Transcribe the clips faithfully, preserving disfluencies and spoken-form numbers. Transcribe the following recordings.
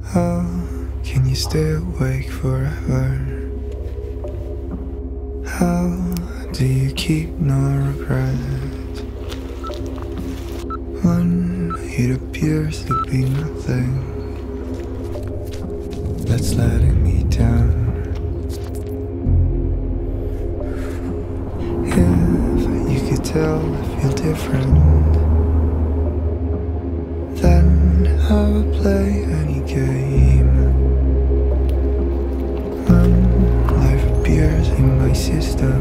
How can you stay awake forever? How do you keep no regret when it appears to be nothing that's letting me down? If you could tell I feel different, then I would play any game. When life appears in my system,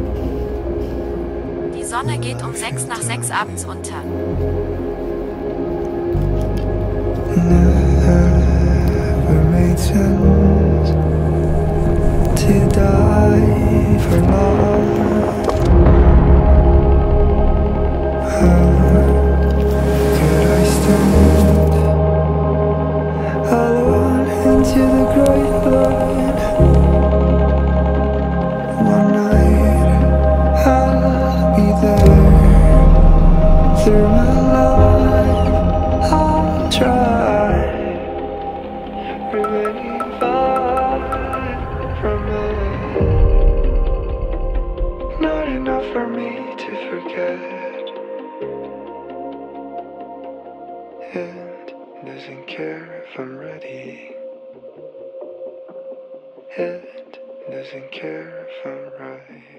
Die Sonne geht um sechs nach sechs abends unter. never made sense to die for love. How could I stand alone into the great light? One night I'll be there. Through my life I'll try remaining far from it. Not enough for me to forget. It doesn't care if I'm ready. It doesn't care if I'm right.